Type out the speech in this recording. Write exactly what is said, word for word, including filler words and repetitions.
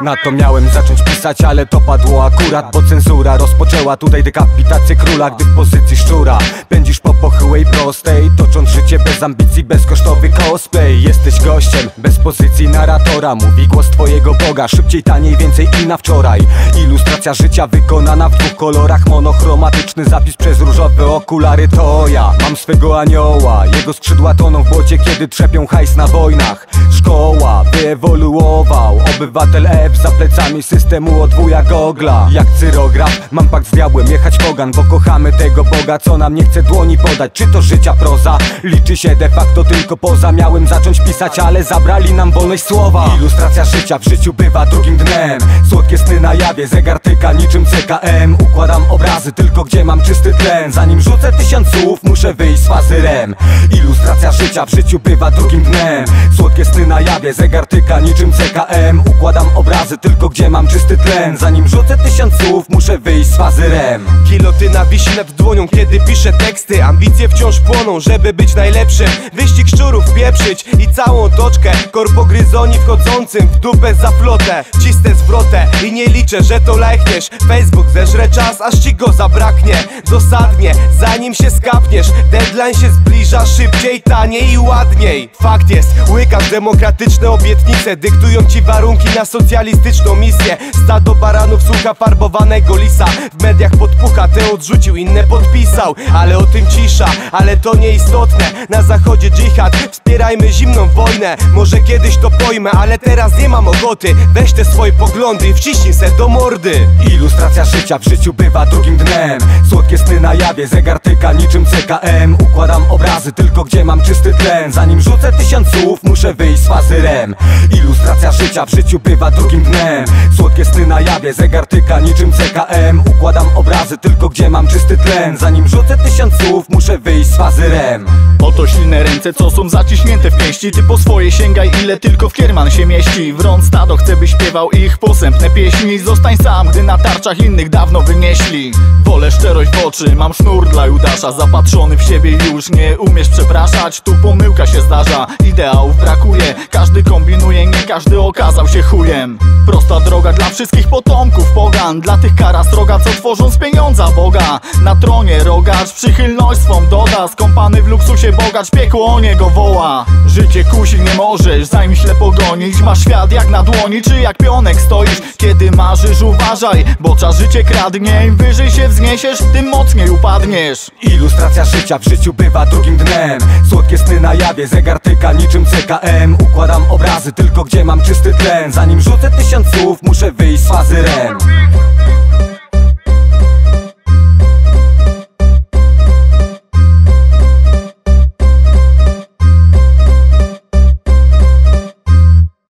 Na to miałem zacząć pisać, ale to padło akurat, bo cenzura rozpoczęła tutaj dekapitację króla. Gdy w pozycji szczura pędzisz po pochyłej prostej, tocząc życie bez ambicji, bezkosztowy cosplay. Jesteś gościem bez pozycji narratora, mówi głos twojego Boga. Szybciej, taniej, więcej i na wczoraj. Ilustracja życia wykonana w dwóch kolorach, monochromatyczny zapis przez różowe okulary. To ja mam swego anioła, jego skrzydła toną w błocie, kiedy trzepią hajs na wojnach. Szkoła wyewoluował, obywatel F za plecami systemu odwuja gogla. Jak cyrograf mam pakt z diabłem, jechać pogan, bo kochamy tego Boga, co nam nie chce dłoni podać. Czy to życia proza? Liczy się de facto tylko poza. Miałem zacząć pisać, ale zabrali nam wolność słowa. Ilustracja życia w życiu bywa drugim dnem. Słodkie sny na jawie, zegar tyka niczym C K M. Układam obrazy tylko gdzie mam czysty tlen. Zanim rzucę tysiąc słów, muszę wyjść z fazy R E M. Ilustracja życia w życiu bywa drugim dnem. Słodkie sny na jawie, zegar tyka niczym C K M. Układam obrazy tylko gdzie mam czysty tlen. Zanim rzucę tysiąc słów, muszę wyjść z fazy R E M. Gilotyna wisi nad dłonią, kiedy piszę teksty. Ambicje wciąż płoną, żeby być najlepszym. Wyścig szczurów pieprzyć i całą toczkę korpogryzoni wchodzącym w dupę za flotę. Cisnę zwrotę i nie liczę, że to lajkniesz. Facebook zeżre czas, aż ci go zabraknie. Dosadnie, zanim się skapniesz. Deadline się zbliża szybciej, taniej i ładniej. Fakt jest, łykasz demokratyczne obietnice, dyktują ci warunki na socjalistyczną misję. Stado baranów słucha farbowanego lisa. W mediach podpucha, te odrzucił, inne podpisał. Ale o tym cisza, ale to nieistotne. Na zachodzie dżihad, wspierajmy zimną wojnę. Może kiedyś to pojmę, ale teraz nie mam ochoty. Weź te swoje poglądy i wciśnij se do mordy. Ilustracja życia w życiu bywa drugim dnem. Słodkie sny na jawie, zegar tyka niczym C K M. Układam obrazy tylko gdzie mam czysty tlen. Zanim rzucę tysiąc słów, muszę wyjść z fazy R E M. Ilustracja życia w życiu bywa drugim dnem. Słodkie sny na jawie, zegar tyka niczym C K M. Układam obrazy tylko gdzie mam czysty tlen. Zanim rzucę tysiąc słów, muszę wyjść z fazy R E M. Oto silne ręce, co są zaciśnięte w pięści. Ty po swoje sięgaj, ile tylko w kierman się mieści. Wrąc stado, chcę byś śpiewał ich posępne pieśni. Zostań sam, gdy na tarczach innych dawno wynieśli. Wolę szczerość w oczy, mam sznur dla Judasza. Zapatrzony w siebie już nie umiesz przepraszać. Tu pomyłka się zdarza, ideałów brakuje. Każdy kombinuje, nie każdy okazał się chujem. Prosta droga dla wszystkich potomków pogan. Dla tych kara sroga, co tworzą z pieniądza Boga. Na tronie rogacz przychylność swą doda. Skąpany w luksusie bogacz, piekło o niego woła. Życie kusi nie możesz, zanim źle pogonić. Masz świat jak na dłoni, czy jak pionek stoisz. Kiedy marzysz, uważaj, bo czas życie kradnie. Im wyżej się wzniesiesz, tym mocniej upadniesz. Ilustracja życia w życiu bywa drugim dnem. Słodkie sny na jawie, zegar tyka niczym C K M. Układam obrazy tylko gdzie mam czysty tlen. Zanim rzucę tysiąc słów, muszę wyjść z fazy R E M.